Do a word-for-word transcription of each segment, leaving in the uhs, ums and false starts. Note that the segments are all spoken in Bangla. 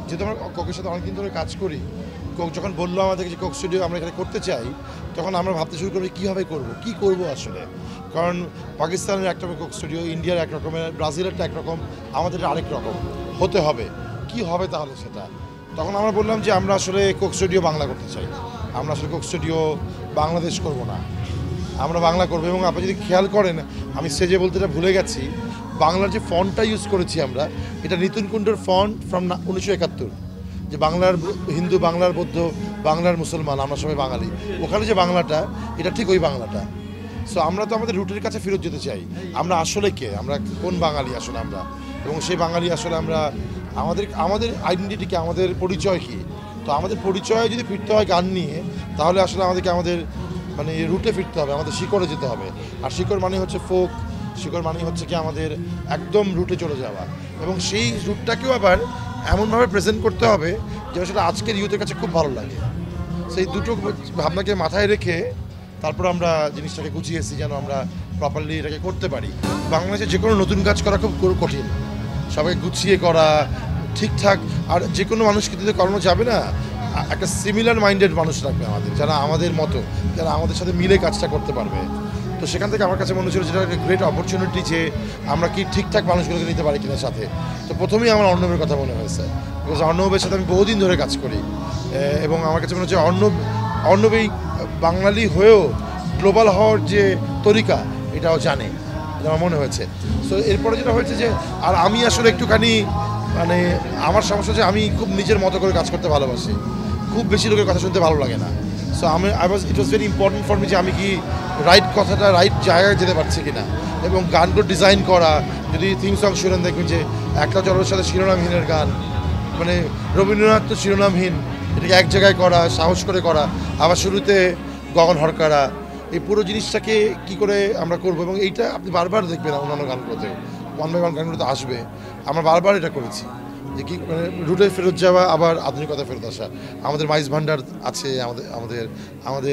যেহেতু আমরা কোকের সাথে অনেকদিন ধরে কাজ করি, কোক যখন বললো আমাদেরকে যে কোক স্টুডিও আমরা এখানে করতে চাই, তখন আমরা ভাবতে শুরু করি কীভাবে করবো, কী করবো আসলে। কারণ পাকিস্তানের একটা কোক স্টুডিও, ইন্ডিয়ার এক রকমের, ব্রাজিলেরটা একরকম, আমাদের আরেক রকম হতে হবে। কি হবে তাহলে সেটা? তখন আমরা বললাম যে আমরা আসলে কোক স্টুডিও বাংলা করতে চাই, আমরা আসলে কোক স্টুডিও বাংলাদেশ করব না, আমরা বাংলা করবো। এবং আপনি যদি খেয়াল করেন, আমি স্টেজে বলতে ভুলে গেছি, বাংলার যে ফন্টটা ইউজ করেছি আমরা, এটা নিতুন কুণ্ডর ফন্ট ফ্রম উনিশশো একাত্তর, যে বাংলার হিন্দু, বাংলার বৌদ্ধ, বাংলার মুসলমান, আমরা সবাই বাঙালি, ওখানে যে বাংলাটা, এটা ঠিক ওই বাংলাটা। সো আমরা তো আমাদের রুটের কাছে ফেরত যেতে চাই, আমরা আসলে কে, আমরা কোন বাঙালি আসলে আমরা, এবং সেই বাঙালি আসলে আমরা আমাদের আমাদের আইডেন্টিটিকে, আমাদের পরিচয় কী। তো আমাদের পরিচয় যদি ফিরতে হয় গান নিয়ে, তাহলে আসলে আমাদেরকে আমাদের মানে রুটে ফিরতে হবে, আমাদের শিকড়ে যেতে হবে। আর শিকড় মানে হচ্ছে ফোক, শিকড় মানে হচ্ছে কি আমাদের একদম রুটে চলে যাওয়া, এবং সেই রুটটাকেও আবার এমনভাবে প্রেজেন্ট করতে হবে যেন সেটা আজকের ইউথের কাছে খুব ভালো লাগে। সেই দুটো ভাবনাকে মাথায় রেখে তারপর আমরা জিনিসটাকে গুছিয়েছি যেন আমরা প্রপারলি এটাকে করতে পারি। বাংলাদেশে যে কোনো নতুন কাজ করা খুব কঠিন, সবাই গুছিয়ে করা ঠিকঠাক। আর যে কোনো মানুষকে দিতে করানো যাবে না, একটা সিমিলার মাইন্ডেড মানুষ রাখবে আমাদের, যারা আমাদের মতো, যারা আমাদের সাথে মিলে কাজটা করতে পারবে। তো সেখান থেকে আমার কাছে মনে হচ্ছিল যেটা একটা গ্রেট অপরচুনিটি, যে আমরা কি ঠিকঠাক মানুষগুলোকে নিতে পারি কিনা সাথে। তো প্রথমেই আমার অর্ণবের কথা মনে হয়েছে, বিকজ অর্ণবের সাথে আমি বহুদিন ধরে কাজ করি, এবং আমার কাছে মনে হচ্ছে অর্ণব অর্ণব এই বাঙালি হয়েও গ্লোবাল হওয়ার যে তরিকা, এটাও জানে, এটা আমার মনে হয়েছে। সো এরপরে যেটা হয়েছে যে, আর আমি আসলে একটুখানি মানে আমার সমস্যা হচ্ছে, আমি খুব নিজের মতো করে কাজ করতে ভালোবাসি, খুব বেশি লোকের কথা শুনতে ভালো লাগে না। সো আমি I was it was very important for me যে আমি কি রাইট কথাটা রাইট জায়গায় যেতে পারছি কিনা, এবং গানগুলো ডিজাইন করা। যদি থিম সং শুনেন, দেখবেন যে একটা জলের সাথে শিরোনামহীনের গান, মানে রবীন্দ্রনাথ তো শিরোনামহীন, এটাকে এক জায়গায় করা, সাহস করে করা, আবার শুরুতে গগন হরকারা, এই পুরো জিনিসটাকে কি করে আমরা করবো। এবং এইটা আপনি বারবার দেখবেন অন্যান্য গানগুলোতে, ওয়ান বাই ওয়ান গানগুলোতে আসবে, আমরা বারবার এটা করেছি যে কি মানে রুটে ফেরত যাওয়া, আবার আধুনিকতা ফেরত আসা। আমাদের মাইজ ভান্ডার আছে, আমাদের আমাদের আমাদের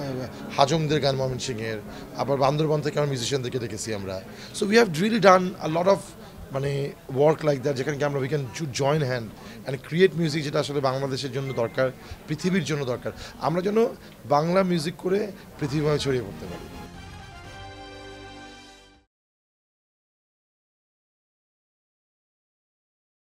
হাজংদের গান ময়মনসিংহের, আবার বান্দরবান থেকে আমরা মিউজিশিয়ানদেরকে দেখেছি আমরা। So we have really done a lot of মানে ওয়ার্ক লাইক দ্যাট, যেখানে আমরা we can join hand and create music, যেটা আসলে বাংলাদেশের জন্য দরকার, পৃথিবীর জন্য দরকার। আমরা যেন বাংলা মিউজিক করে পৃথিবীভাবে ছড়িয়ে পড়তে পারি।